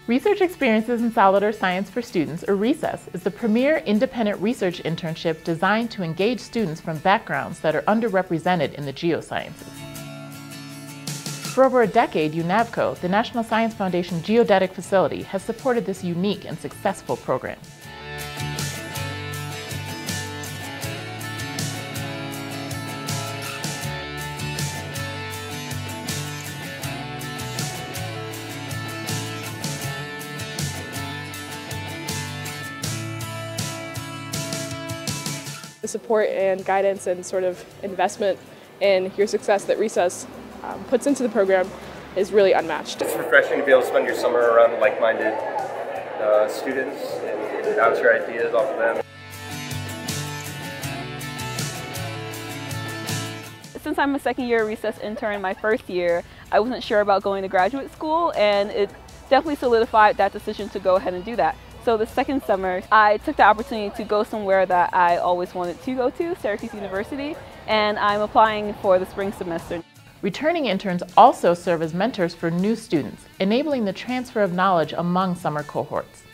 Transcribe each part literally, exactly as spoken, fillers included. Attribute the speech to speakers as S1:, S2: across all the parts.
S1: Research Experiences in Salvador Science for Students, or RESESS, is the premier independent research internship designed to engage students from backgrounds that are underrepresented in the geosciences. For over a decade, UNAVCO, the National Science Foundation geodetic facility, has supported this unique and successful program.
S2: The support and guidance and sort of investment in your success that RESESS um, puts into the program is really unmatched.
S3: It's refreshing to be able to spend your summer around like-minded uh, students and bounce your ideas off of them.
S4: Since I'm a second year RESESS intern, my first year, I wasn't sure about going to graduate school, and it definitely solidified that decision to go ahead and do that. So the second summer, I took the opportunity to go somewhere that I always wanted to go to, Syracuse University, and I'm applying for the spring semester.
S1: Returning interns also serve as mentors for new students, enabling the transfer of knowledge among summer cohorts.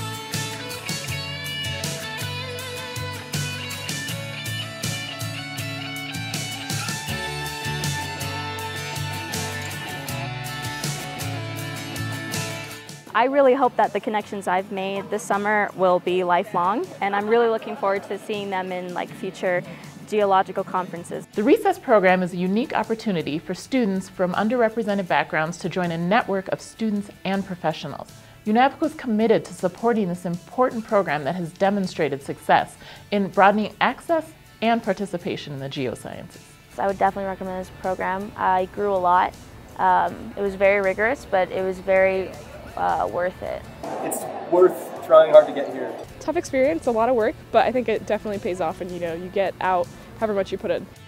S5: I really hope that the connections I've made this summer will be lifelong, and I'm really looking forward to seeing them in like future geological conferences.
S1: The RESESS program is a unique opportunity for students from underrepresented backgrounds to join a network of students and professionals. UNAVCO is committed to supporting this important program that has demonstrated success in broadening access and participation in the geosciences.
S5: I would definitely recommend this program. I grew a lot. Um, it was very rigorous, but it was very Uh, worth it.
S3: It's worth trying hard to get here.
S2: Tough experience, a lot of work, but I think it definitely pays off and you know, you get out however much you put in.